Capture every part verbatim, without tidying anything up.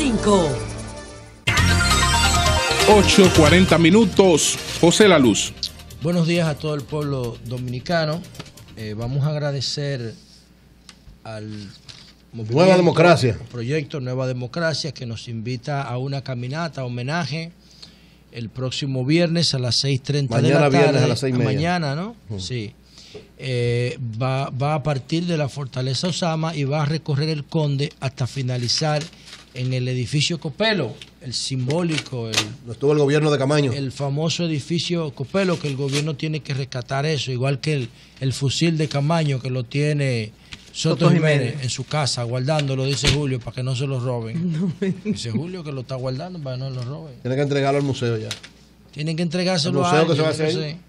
cinco. ocho cuarenta minutos. José La Luz. Buenos días a todo el pueblo dominicano. Eh, vamos a agradecer al Nueva Democracia. Proyecto Nueva Democracia, que nos invita a una caminata, homenaje, el próximo viernes a las seis treinta de la tarde. Mañana viernes a las seis y media. Mañana, ¿no? Uh-huh. Sí. Eh, va, va a partir de la Fortaleza Osama y va a recorrer el Conde hasta finalizar en el edificio Copelo, el simbólico. El, no estuvo el gobierno de Camaño. El famoso edificio Copelo, que el gobierno tiene que rescatar eso, igual que el, el fusil de Camaño, que lo tiene Soto Jiménez en su casa, guardándolo, dice Julio, para que no se lo roben. No, dice Julio que lo está guardando para que no lo roben. Tiene que entregarlo al museo ya. Tienen que entregárselo al museo a que se va a hacer hacer ahí.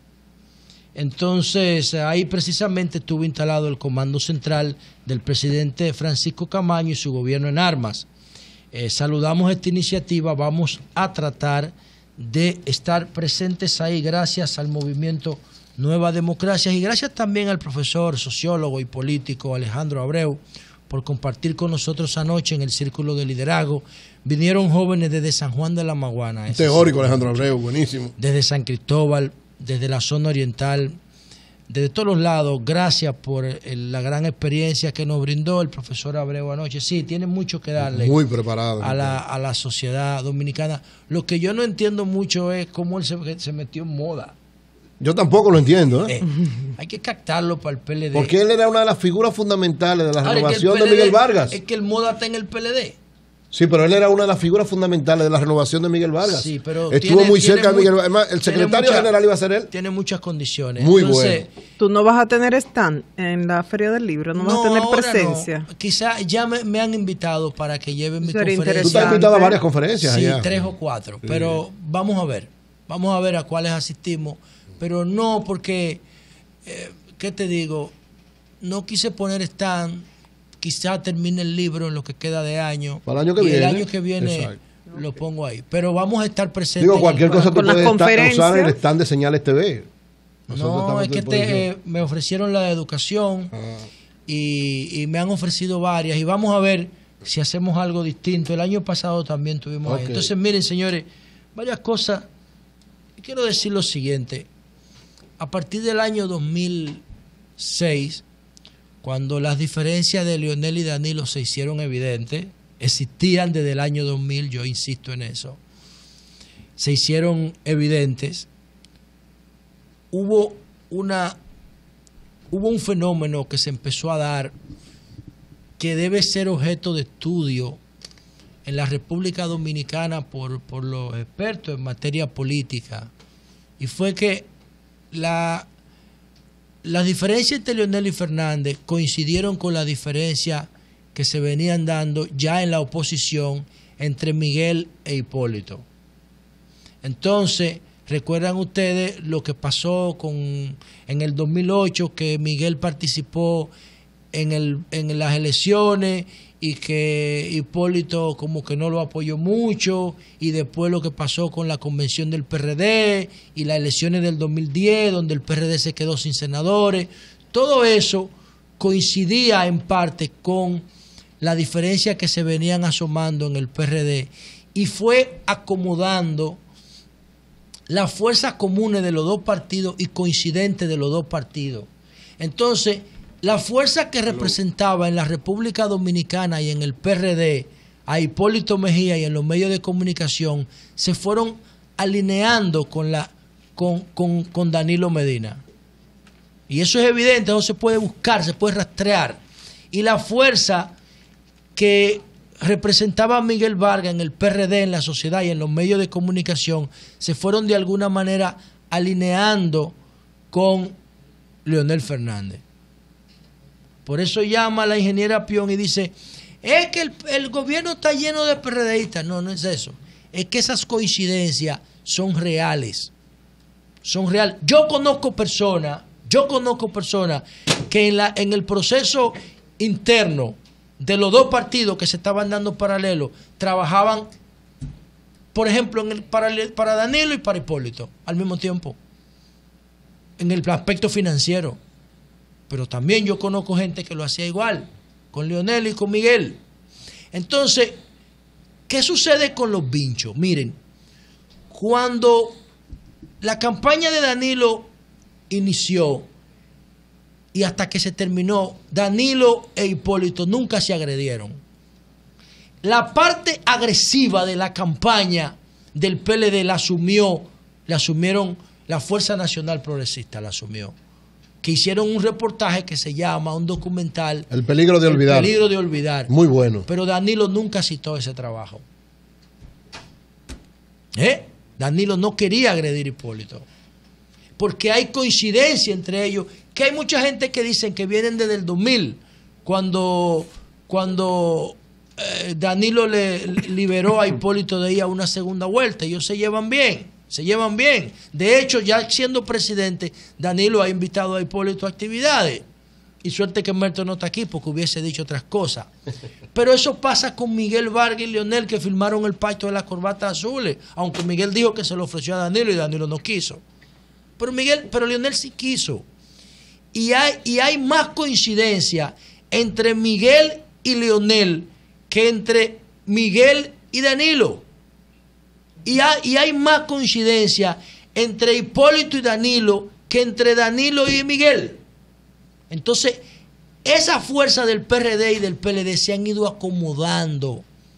Entonces, ahí precisamente estuvo instalado el comando central del presidente Francisco Camaño y su gobierno en armas. Eh, saludamos esta iniciativa, vamos a tratar de estar presentes ahí gracias al movimiento Nueva Democracia y gracias también al profesor, sociólogo y político Alejandro Abreu por compartir con nosotros anoche en el Círculo de Liderazgo. Vinieron jóvenes desde San Juan de la Maguana. Teórico Alejandro Abreu, buenísimo. Desde San Cristóbal, desde la zona oriental, desde todos los lados. Gracias por el, la gran experiencia que nos brindó el profesor Abreu anoche. Sí, tiene mucho que darle. Muy preparado. A la, a la sociedad dominicana. Lo que yo no entiendo mucho es cómo él se, se metió en moda. Yo tampoco lo entiendo. ¿eh? Eh, hay que captarlo para el P L D. Porque él era una de las figuras fundamentales de la Ahora, renovación es que el P L D, de Miguel Vargas. Es que el moda está en el P L D. Sí, pero él era una de las figuras fundamentales de la renovación de Miguel Vargas. Sí, pero estuvo tiene, muy tiene cerca de Miguel Vargas. Además, el secretario mucha, general iba a ser él. Tiene muchas condiciones. Muy Entonces, bueno. ¿Tú no vas a tener stand en la Feria del Libro? ¿No, no vas a tener presencia? No. Quizá ya me, me han invitado para que lleven mi Sería conferencia. Tú estás invitado a varias conferencias Sí, allá. tres o cuatro. Sí. Pero vamos a ver. Vamos a ver a cuáles asistimos. Pero no porque, eh, ¿qué te digo? No quise poner stand. Quizá termine el libro en lo que queda de año. Para el año que y viene. el año que viene Exacto. Lo pongo ahí. Pero vamos a estar presentes. Digo, cualquier cosa tú con puedes estar, usar el stand de Señales T V. Nosotros no, es que te, eh, me ofrecieron la de educación ah. y, y me han ofrecido varias. Y vamos a ver si hacemos algo distinto. El año pasado también tuvimos okay. ahí. Entonces, miren, señores, varias cosas. Quiero decir lo siguiente. A partir del año dos mil seis... cuando las diferencias de Leonel y Danilo se hicieron evidentes, existían desde el año dos mil, yo insisto en eso, se hicieron evidentes, hubo una hubo un fenómeno que se empezó a dar que debe ser objeto de estudio en la República Dominicana por, por los expertos en materia política, y fue que la Las diferencias entre Leonel y Fernández coincidieron con las diferencias que se venían dando ya en la oposición entre Miguel e Hipólito. Entonces, recuerdan ustedes lo que pasó con en el dos mil ocho, que Miguel participó en, el, en las elecciones y que Hipólito como que no lo apoyó mucho, y después lo que pasó con la convención del P R D y las elecciones del dos mil diez, donde el P R D se quedó sin senadores. Todo eso coincidía en parte con la diferencia que se venían asomando en el P R D y fue acomodando las fuerzas comunes de los dos partidos y coincidentes de los dos partidos. Entonces, la fuerza que representaba en la República Dominicana y en el P R D a Hipólito Mejía y en los medios de comunicación se fueron alineando con, la, con, con, con Danilo Medina. Y eso es evidente, no se puede buscar, se puede rastrear. Y la fuerza que representaba a Miguel Vargas en el P R D, en la sociedad y en los medios de comunicación, se fueron de alguna manera alineando con Leonel Fernández. Por eso llama a la ingeniera Pion y dice, es que el, el gobierno está lleno de PRDistas. No, no es eso. Es que esas coincidencias son reales. Son reales. Yo conozco personas, yo conozco personas que en, la, en el proceso interno de los dos partidos que se estaban dando paralelo, trabajaban, por ejemplo, en el, para, para Danilo y para Hipólito, al mismo tiempo, en el aspecto financiero. Pero también yo conozco gente que lo hacía igual, con Leonel y con Miguel. Entonces, ¿Qué sucede con los vinchos? Miren, cuando la campaña de Danilo inició y hasta que se terminó, Danilo e Hipólito nunca se agredieron. La parte agresiva de la campaña del P L D la asumió, la asumieron la Fuerza Nacional Progresista, la asumió. Que hicieron un reportaje que se llama, un documental. El peligro de olvidar. El peligro de olvidar. Muy bueno. Pero Danilo nunca citó ese trabajo. ¿Eh? Danilo no quería agredir a Hipólito. Porque hay coincidencia entre ellos. Que hay mucha gente que dicen que vienen desde el dos mil, cuando, cuando eh, Danilo le liberó a Hipólito de ahí a una segunda vuelta. Ellos se llevan bien. Se llevan bien. De hecho, ya siendo presidente, Danilo ha invitado a Hipólito a actividades. Y suerte que Merto no está aquí porque hubiese dicho otras cosas. Pero eso pasa con Miguel Vargas y Leonel, que firmaron el pacto de las corbatas azules. Aunque Miguel dijo que se lo ofreció a Danilo y Danilo no quiso. Pero Miguel, pero Leonel sí quiso. Y hay, y hay más coincidencia entre Miguel y Leonel que entre Miguel y Danilo. Y hay, y hay más coincidencia entre Hipólito y Danilo que entre Danilo y Miguel. Entonces, esa fuerza del P R D y del P L D se han ido acomodando.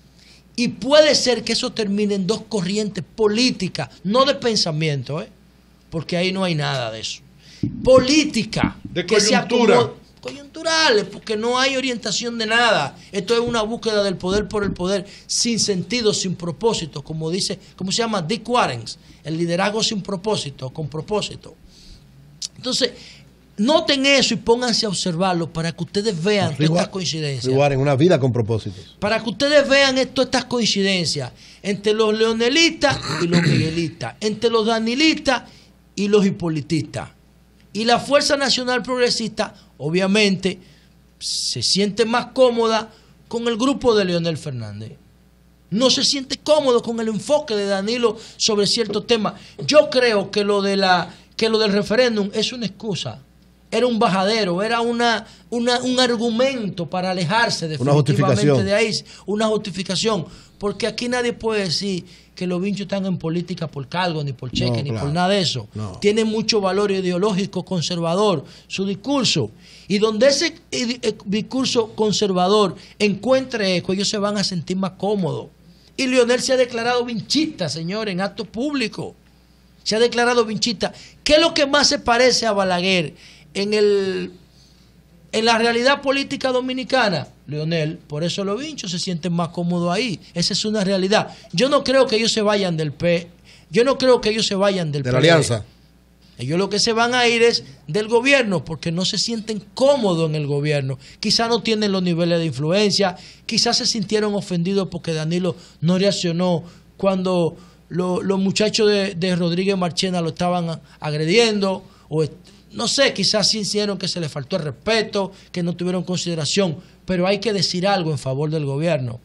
Y puede ser que eso termine en dos corrientes políticas, no de pensamiento, ¿eh? Porque ahí no hay nada de eso. Política. De que coyuntura. Se coyunturales, porque no hay orientación de nada. Esto es una búsqueda del poder por el poder, sin sentido, sin propósito, como dice, ¿cómo se llama? Dick Warren, el liderazgo sin propósito, con propósito. Entonces, noten eso y pónganse a observarlo para que ustedes vean todas estas coincidencias. Warren, una vida con propósitos. Para que ustedes vean esto, estas coincidencias entre los leonelistas y los miguelistas, entre los danilistas y los hipolitistas. Y la Fuerza Nacional Progresista, obviamente, se siente más cómoda con el grupo de Leonel Fernández. No se siente cómodo con el enfoque de Danilo sobre ciertos temas. Yo creo que lo de la que lo del referéndum es una excusa. Era un bajadero, era una, una un argumento para alejarse definitivamente de ahí. Una justificación. Porque aquí nadie puede decir que los vinchos están en política por cargo, ni por cheque, no, ni claro, por nada de eso. No. Tiene mucho valor ideológico conservador su discurso. Y donde ese discurso conservador encuentre eco, ellos se van a sentir más cómodos. Y Leonel se ha declarado vinchista, señor, en acto público. Se ha declarado vinchista. ¿Qué es lo que más se parece a Balaguer en el en la realidad política dominicana? Leonel, por eso los vinchos se sienten más cómodos ahí. Esa es una realidad. Yo no creo que ellos se vayan del P. Yo no creo que ellos se vayan del de la alianza. Ellos lo que se van a ir es del gobierno porque no se sienten cómodos en el gobierno. Quizás no tienen los niveles de influencia. Quizás se sintieron ofendidos porque Danilo no reaccionó cuando lo, los muchachos de, de Rodríguez Marchena lo estaban agrediendo. O no sé, quizás sí hicieron que se les faltó el respeto, que no tuvieron consideración. Pero hay que decir algo en favor del gobierno.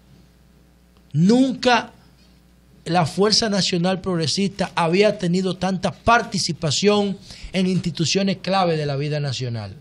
Nunca la Fuerza Nacional Progresista había tenido tanta participación en instituciones clave de la vida nacional.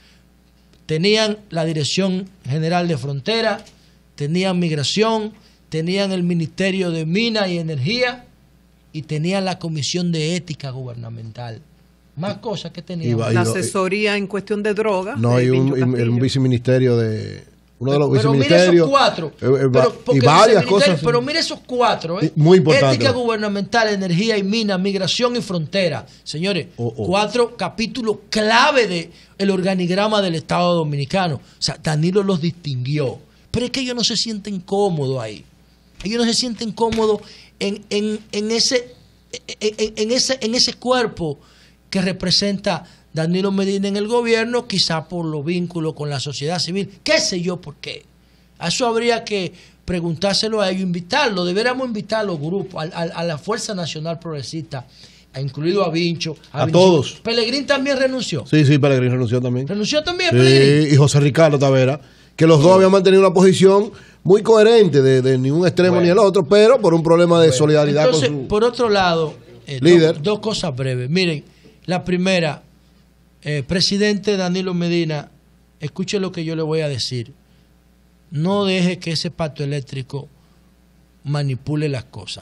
Tenían la Dirección General de Frontera, tenían Migración, tenían el Ministerio de Minas y Energía y tenían la Comisión de Ética Gubernamental. Más cosas que teníamos. La asesoría en cuestión de drogas. No, hay un, un viceministerio de... Uno de los pero viceministerios. Mire esos cuatro. Eh, eh, y varias cosas. Pero mire esos cuatro. ¿eh? Muy importante. Ética gubernamental, energía y minas, migración y frontera. Señores, oh, oh. cuatro capítulos clave del organigrama del Estado Dominicano. O sea, Danilo los distinguió. Pero es que ellos no se sienten cómodos ahí. Ellos no se sienten cómodos en, en, en, ese, en, en, ese, en ese cuerpo que representa Danilo Medina en el gobierno, quizá por los vínculos con la sociedad civil, qué sé yo por qué. A eso habría que preguntárselo a ellos, invitarlo, deberíamos invitar a los grupos, a, a, a la Fuerza Nacional Progresista, incluido a Vincho. A, a Vincho. Todos. ¿Pelegrín también renunció? Sí, sí, Pelegrín renunció también. ¿Renunció también sí, Pelegrín? Y José Ricardo Tavera, que los sí. dos habían mantenido una posición muy coherente de, de ni un extremo bueno. ni el otro, pero por un problema de bueno. solidaridad Entonces, con su por otro lado, eh, líder. Dos, dos cosas breves. Miren, la primera... Eh, presidente Danilo Medina, escuche lo que yo le voy a decir. No deje que ese pacto eléctrico manipule las cosas.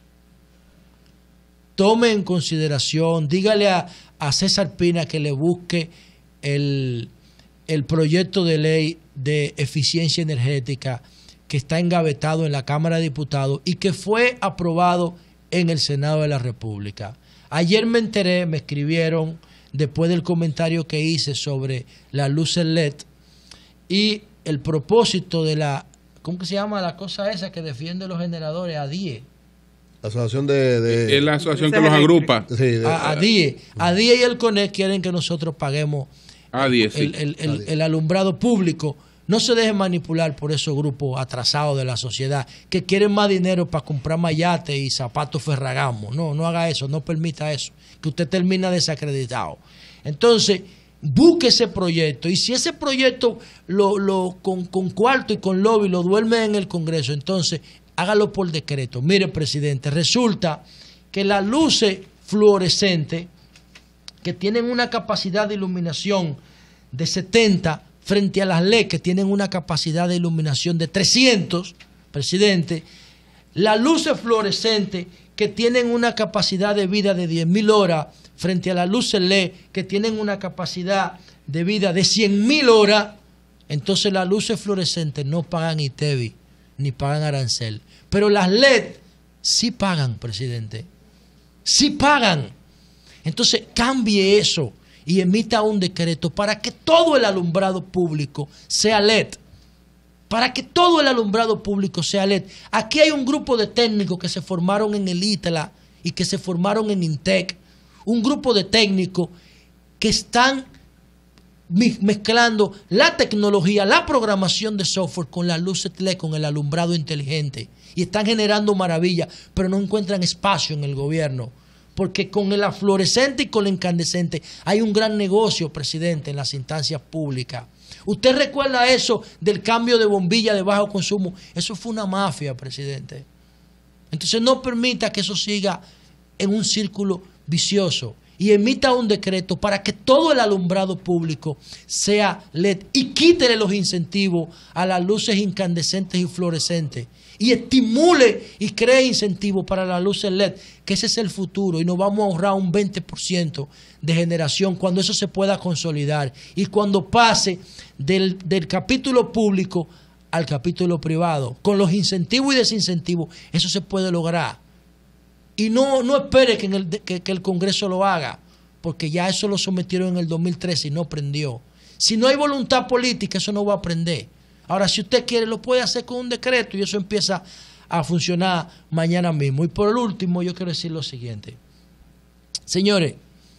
Tome en consideración, dígale a, a César Pina que le busque el, el proyecto de ley de eficiencia energética que está engavetado en la Cámara de Diputados y que fue aprobado en el Senado de la República. Ayer me enteré, me escribieron después del comentario que hice sobre las luces L E D y el propósito de la, ¿cómo que se llama la cosa esa que defiende los generadores? A D I E. La asociación de... de es la asociación que los agrupa. Sí, de, a, a D I E. A D I E y el CONEC quieren que nosotros paguemos A D I E, sí. el, el, el, el alumbrado público. No se dejen manipular por esos grupos atrasados de la sociedad que quieren más dinero para comprar mayates y zapatos Ferragamo. No, no haga eso, no permita eso, que usted termina desacreditado. Entonces, busque ese proyecto y si ese proyecto lo, lo con, con cuarto y con lobby lo duerme en el Congreso, entonces hágalo por decreto. Mire, presidente, resulta que las luces fluorescentes que tienen una capacidad de iluminación de setenta frente a las L E D que tienen una capacidad de iluminación de trescientos, presidente, las luces fluorescentes que tienen una capacidad de vida de diez mil horas frente a las luces L E D que tienen una capacidad de vida de cien mil horas, entonces las luces fluorescentes no pagan I T E V I ni pagan arancel. Pero las L E D sí pagan, presidente. Sí pagan. Entonces cambie eso y emita un decreto para que todo el alumbrado público sea L E D. Para que todo el alumbrado público sea L E D. Aquí hay un grupo de técnicos que se formaron en el ITLA y que se formaron en INTEC. Un grupo de técnicos que están mezclando la tecnología, la programación de software con las luces L E D, con el alumbrado inteligente. Y están generando maravillas, pero no encuentran espacio en el gobierno. Porque con el fluorescente y con el incandescente hay un gran negocio, presidente, en las instancias públicas. ¿Usted recuerda eso del cambio de bombilla de bajo consumo? Eso fue una mafia, presidente. Entonces no permita que eso siga en un círculo vicioso y emita un decreto para que todo el alumbrado público sea L E D y quítele los incentivos a las luces incandescentes y fluorescentes y estimule y cree incentivos para las luces L E D, que ese es el futuro y nos vamos a ahorrar un veinte por ciento de generación cuando eso se pueda consolidar y cuando pase del, del capítulo público al capítulo privado. Con los incentivos y desincentivos eso se puede lograr. Y no, no espere que, en el, que, que el Congreso lo haga, porque ya eso lo sometieron en el dos mil trece y no prendió. Si no hay voluntad política, eso no va a prender. Ahora, si usted quiere, lo puede hacer con un decreto y eso empieza a funcionar mañana mismo. Y por último, yo quiero decir lo siguiente. Señores,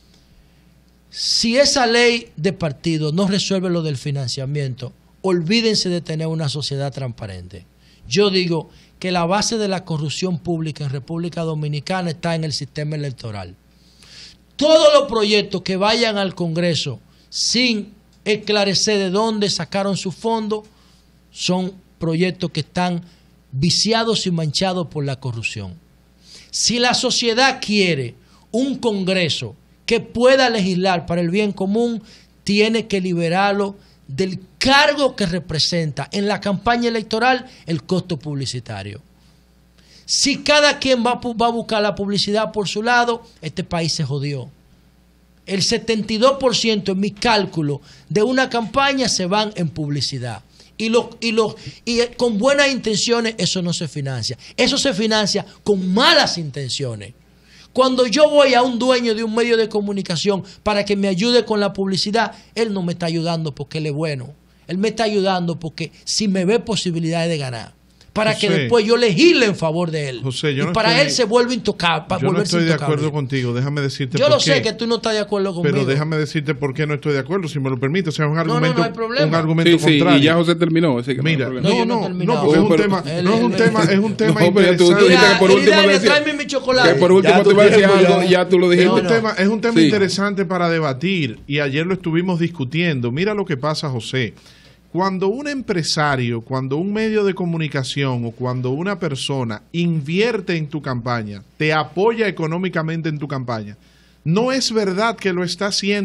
si esa ley de partido no resuelve lo del financiamiento, olvídense de tener una sociedad transparente. Yo digo que la base de la corrupción pública en República Dominicana está en el sistema electoral. Todos los proyectos que vayan al Congreso sin esclarecer de dónde sacaron su fondo son proyectos que están viciados y manchados por la corrupción. Si la sociedad quiere un Congreso que pueda legislar para el bien común, tiene que liberarlo del cargo que representa en la campaña electoral el costo publicitario. Si cada quien va, va a buscar la publicidad por su lado, este país se jodió. El setenta y dos por ciento en mi cálculo de una campaña se van en publicidad. Y, lo, y, lo, y con buenas intenciones eso no se financia. Eso se financia con malas intenciones. Cuando yo voy a un dueño de un medio de comunicación para que me ayude con la publicidad, él no me está ayudando porque él es bueno. Él me está ayudando porque si me ve posibilidades de ganar. Para José, que después yo legisle en favor de él. José, yo y no para estoy, él se vuelve intocable. Yo no estoy de acuerdo contigo, déjame decirte yo por lo qué. sé que tú no estás de acuerdo conmigo. Pero déjame decirte por qué no estoy de acuerdo, si me lo permites. O sea, es un argumento, no, no, no hay problema. un argumento sí, contrario. Sí, y ya José terminó. Así que Mira, no, no, no, no, no, porque es un tema, él, no es un él, tema, él, es un tema no, interesante. Tú, tú dijiste que por último Elidalia, decía, tráeme mi chocolate. Que por último tú ibas a decir algo, ya, ya tú lo dijiste. Es un tema, es un tema sí. interesante para debatir y ayer lo estuvimos discutiendo. Mira lo que pasa, José. Cuando un empresario, cuando un medio de comunicación o cuando una persona invierte en tu campaña, te apoya económicamente en tu campaña, no es verdad que lo está haciendo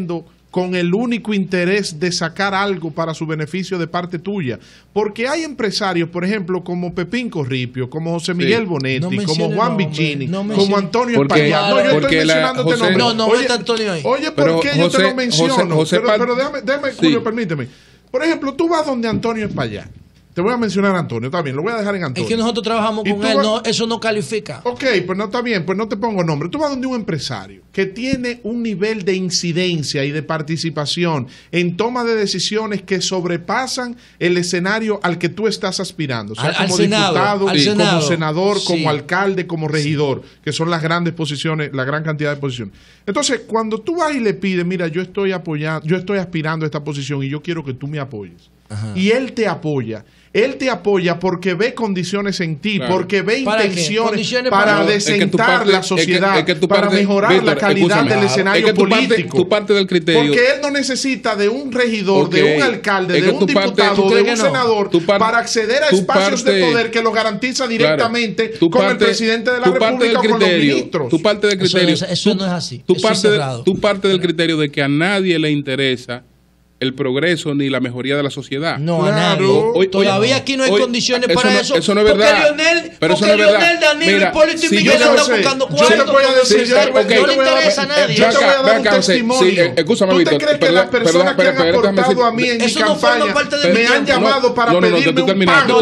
con el único interés de sacar algo para su beneficio de parte tuya. Porque hay empresarios, por ejemplo, como Pepín Corripio, como José Miguel sí. Bonetti, no como Juan Vicini, no como Antonio Espaillat. No, yo estoy mencionándote nombres. No, no, oye, está Antonio ahí. Oye, ¿por pero qué José, yo te lo menciono? José, José pero, pero déjame, déjame sí. Julio, permíteme. Por ejemplo, tú vas donde Antonio Espaillat. Te voy a mencionar a Antonio, está bien, lo voy a dejar en Antonio. Es que nosotros trabajamos con él, vas... no, eso no califica. Ok, pues no está bien, pues no te pongo nombre. Tú vas donde un empresario que tiene un nivel de incidencia y de participación en toma de decisiones que sobrepasan el escenario al que tú estás aspirando. O sea, al, como al diputado, Senado, al como Senado. senador, Sí. como alcalde, como regidor, que son las grandes posiciones, la gran cantidad de posiciones. Entonces, cuando tú vas y le pides, mira, yo estoy apoyando, yo estoy aspirando a esta posición y yo quiero que tú me apoyes. Ajá. Y él te apoya. Él te apoya porque ve condiciones en ti, claro. porque ve ¿Para intenciones para, para desentar es que parte, la sociedad, es que, es que parte, para mejorar Víctor, la calidad escúchame, del escenario es que político. Parte, tu parte del criterio. Porque él no necesita de un regidor, okay. de un alcalde, es de un diputado, parte, de un senador no? parte, para acceder a espacios parte, de poder que lo garantiza directamente claro. con parte, el presidente de la República o con los ministros. Tu parte del criterio. Eso, eso no es así. Tu parte, tu parte del criterio de que a nadie le interesa el progreso ni la mejoría de la sociedad. No, claro. a nadie. Hoy, Todavía hoy, aquí no hay hoy, condiciones eso para no, eso. Eso no es verdad. Porque Leonel, pero porque eso no es verdad. Leonel, Danilo, Mira, Hipólito y si Miguel están buscando cuartos. Yo te voy a decir, sí, yo, okay. okay. no le interesa a nadie. Yo te voy a dar un testimonio. Sí, escúchame, ¿Tú te Víctor, crees que las personas que han aportado a mí en mi campaña me han llamado para pedirme un pago?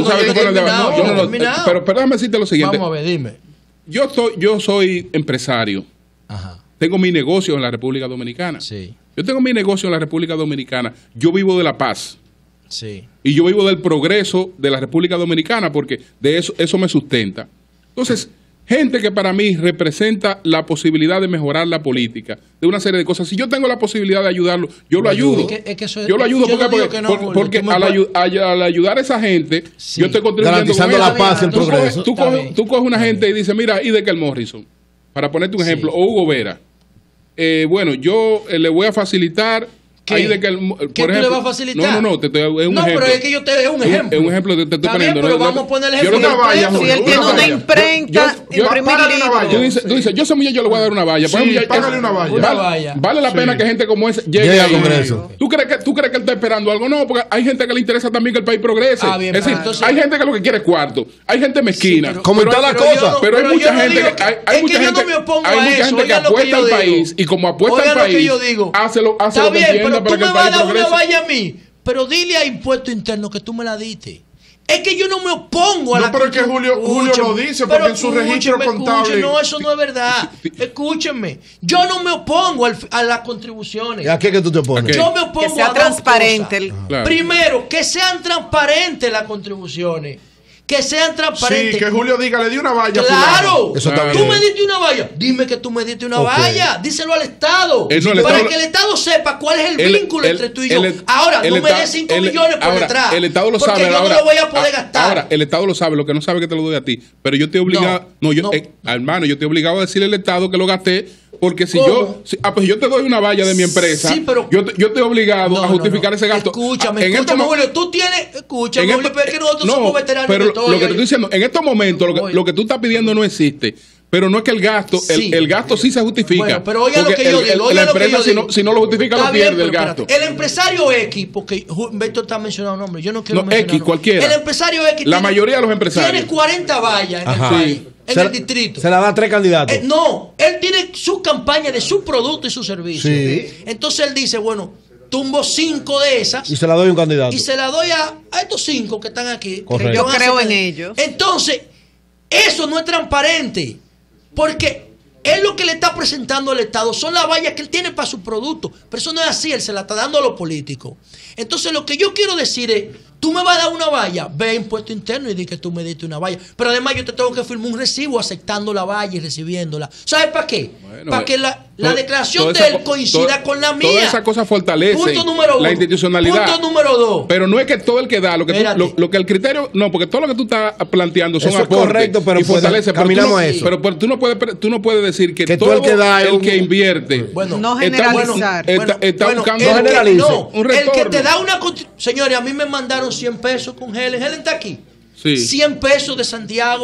No, no, no. Pero déjame decirte lo siguiente. Vamos a ver, dime. Yo soy, yo soy empresario. Ajá. Tengo mi negocio en la República Dominicana. Sí. Yo tengo mi negocio en la República Dominicana. Yo vivo de la paz. Sí. Y yo vivo del progreso de la República Dominicana porque de eso, eso me sustenta. Entonces, gente que para mí representa la posibilidad de mejorar la política, de una serie de cosas. Si yo tengo la posibilidad de ayudarlo, yo lo ayudo. Es que, es que eso es, yo lo ayudo yo porque, porque, no, porque, porque al, ayu al, al ayudar a esa gente, sí. yo estoy contribuyendo garantizando con la paz y el tú progreso. Coges, tú, coges, tú coges una gente y dices, mira, y de Kel Morrison, para ponerte un sí. ejemplo, o Hugo Vera. Eh, bueno, yo eh, le voy a facilitar. ¿Qué? Ahí de que el, por ¿Qué ejemplo, tú le vas a facilitar? No, no, no, te, te, es un no, ejemplo. pero es que yo te es un ejemplo. Es un ejemplo que te, te estoy poniendo. Bien, pero no, vamos no, a poner el ejemplo. Yo no vaya, si él tiene una imprenta, imprimir libros. Tú dices, tú dices, yo soy yo le voy a dar una valla. Sí, ejemplo, págale una valla. Una vale, valla. Vale la pena sí. que gente como esa llegue Llega al Congreso. ¿Tú crees, que, ¿Tú crees que él está esperando algo? No, porque hay gente que le interesa también que el país progrese. Ah, bien, es decir, entonces, hay gente que lo que quiere es cuarto. Hay gente mezquina. Sí, pero, como está la cosa. Pero hay mucha gente que hay mucha gente hay mucha gente que apuesta al país y como apuesta al país, hace lo que entienda para que el país progrese. Una valla a mí, pero dile a Impuesto Interno que tú me la diste. Es que yo no me opongo a no, la... No, pero es que Julio, Julio lo dice, porque en su registro contable... Escúcheme, no, eso no es verdad. Escúchenme. Yo no me opongo al, a las contribuciones. ¿Y a qué que tú te opones? Yo me opongo que sea a transparente. El... Claro. Primero, que sean transparentes las contribuciones. Que sean transparentes. Sí, que Julio diga, le di una valla. Claro. Eso está tú bien. me diste una valla. Dime que tú me diste una okay. valla. Díselo al Estado. El, no, el para Estado, que el Estado sepa cuál es el, el vínculo el, entre tú y yo. El, ahora, el, no me des cinco millones por ahora, detrás. El Estado lo porque sabe. Porque yo ahora, no lo voy a poder a, gastar. Ahora, el Estado lo sabe. Lo que no sabe que te lo doy a ti. Pero yo estoy obligado. No, no yo, no. Eh, hermano, yo estoy obligado a decirle al Estado que lo gasté. Porque si ¿Cómo? yo si, ah, pues yo te doy una valla de mi empresa, sí, pero, yo, te, yo estoy obligado no, a justificar no, no. ese gasto. Escúchame, en escúchame, estos, Julio, tú tienes, escúchame, en Julio, pero es que nosotros no, somos veteranos pero de todo. Lo que te estoy diciendo, en estos momentos, lo que, lo que tú estás pidiendo no existe. Pero no es que el gasto, sí. el, el gasto sí se justifica. Bueno, pero oiga lo que yo el, digo. El, oiga la empresa, lo que yo si, digo. No, si no lo justifica, está lo pierde bien, el gasto. Espérate. El empresario X, porque Beto está mencionando nombres, yo no quiero no, mencionar X, cualquiera. El empresario X. La tiene, mayoría de los empresarios. Tiene cuarenta vallas en Ajá. el país. Sí. En se el la, distrito. Se la da a tres candidatos. Eh, no, él tiene su campaña de su producto y su servicio. Sí. Entonces él dice, bueno, tumbo cinco de esas. Y se la doy a un candidato. Y se la doy a, a estos cinco que están aquí. Correcto. Yo creo en ellos. Entonces, eso no es transparente. Porque él lo que le está presentando al Estado son las vallas que él tiene para su producto. Pero eso no es así, él se la está dando a los políticos. Entonces lo que yo quiero decir es, tú me vas a dar una valla, ve a Impuesto Interno y di que tú me diste una valla. Pero además yo te tengo que firmar un recibo aceptando la valla y recibiéndola. ¿Sabes para qué? Bueno, para que la, la todo, declaración de él coincida todo, con la mía. Todas esas cosas fortalecen Punto número uno. La institucionalidad. Punto número dos. Pero no es que todo el que da, lo que, tú, lo, lo que el criterio, no, porque todo lo que tú estás planteando son eso aportes. Es correcto, pero y fortalece. Pero caminamos tú, a eso. Pero, pero tú, no puedes, tú no puedes decir que, que todo el que, da el un, que invierte. Bueno, no generalizar. Está, bueno, está bueno, buscando el que, no, un el que te da una. Señores, a mí me mandaron cien pesos con Helen. Helen está aquí. Sí. cien pesos de Santiago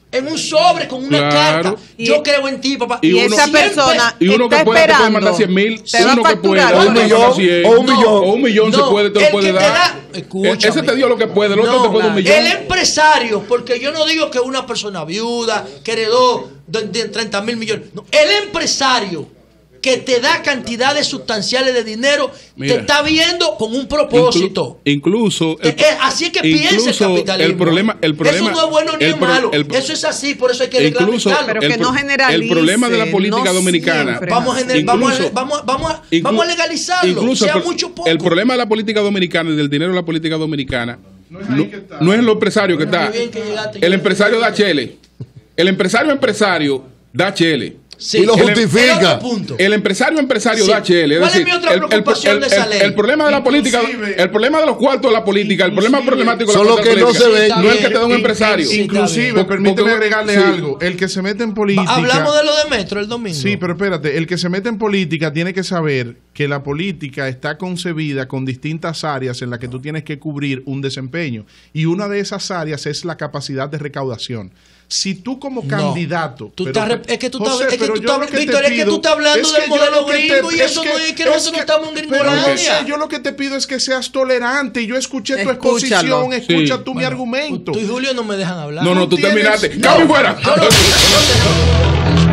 en un sobre con una Claro. carta. Yo creo en ti, papá. Y Y uno- esa siempre- persona Y uno está que puede, te puede esperando. mandar cien mil, Te va a uno que puede, facturar. otro O un que millón, manda cien, o un millón. o un millón se No, puede, te lo el puede que te dar. da- escúchame. Ese te dio lo que puede, el otro No, te puede un claro. millón. El empresario, porque yo no digo que una persona viuda que heredó de, de treinta mil millones. No, el empresario que te da cantidades sustanciales de dinero Mira. te está viendo con un propósito. Inclu- incluso Eh, eh, así es que piensa el incluso capitalismo. el problema, el problema, eso no es bueno ni el es pro- malo. el- Eso es así, por eso hay que incluso reglamentarlo. Pero el que pro- no generalice, el problema de la política no dominicana. siempre. Vamos a, gener- vamos, a, Incluso- vamos, a- vamos, a, Inclu- vamos a legalizarlo, incluso sea el, pro- mucho poco. el problema de la política dominicana y del dinero de la política dominicana no, no es el empresario que está. Muy bien que llegaste. El empresario da chele. El empresario empresario da chele. Sí. Y lo El- justifica. el otro punto. El empresario empresario Sí. da chele. Es ¿Cuál es decir, mi otra el- el- preocupación el- de esa el- ley? El problema de la política, Inclusive- el problema de los cuartos de la política, el problema Inclusive- problemático de Son la los que no política se ven. no es el que te da un In- empresario. Sí, Inclusive, está bien. permíteme Porque- agregarle sí. algo. El que se mete en política. Hablamos de lo de Metro el domingo. Sí, pero espérate, el que se mete en política tiene que saber que la política está concebida con distintas áreas en las que tú tienes que cubrir un desempeño. Y una de esas áreas es la capacidad de recaudación. Si tú como No. candidato... Tú pero- estás re- es que tú estás- José, es que pero tú yo estás- lo que te Víctor, es que pido tú estás hablando es del que yo modelo lo que te- gringo y eso no es que nosotros que- estamos en pero Gringolandia. José, yo lo que te pido es que seas tolerante. Y yo escuché tu Escúchalo. exposición, escucha Sí. tú mi Bueno, argumento. Tú y Julio no me dejan hablar. No, no, tú tienes- terminaste. No, ¡Cambio fuera! Yo no- yo no-